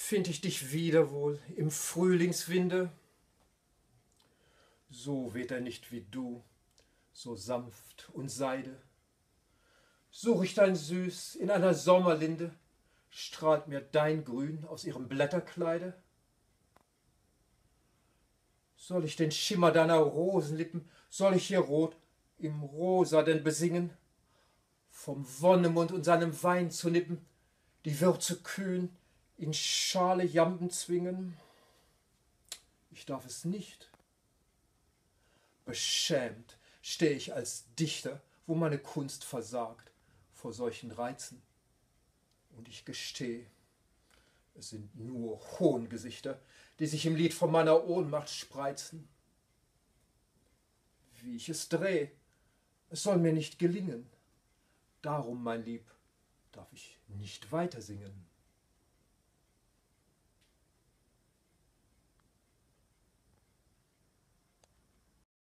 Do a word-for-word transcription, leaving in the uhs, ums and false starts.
find ich dich wieder wohl im Frühlingswinde? So weht er nicht wie du, so sanft und Seide. Such ich dein Süß in einer Sommerlinde, strahlt mir dein Grün aus ihrem Blätterkleide? Soll ich den Schimmer deiner Rosenlippen, soll ich ihr Rot im Rosa denn besingen? Vom Wonnemund und seinem Wein zu nippen, die Würze kühn in schale Jamben zwingen? Ich darf es nicht. Beschämt steh ich als Dichter, wo meine Kunst versagt, vor solchen Reizen. Und ich gesteh, es sind nur Hohngesichter, die sich im Lied von meiner Ohnmacht spreizen. Wie ich es dreh, es soll mir nicht gelingen. Darum, mein Lieb, darf ich nicht weiter singen.